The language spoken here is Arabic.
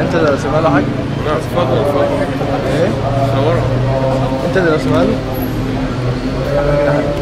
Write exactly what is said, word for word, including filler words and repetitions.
انت اللي رسمها له حاجه؟ لا اتفضل اتفضل. ايه؟ صورها. انت اللي رسمها له؟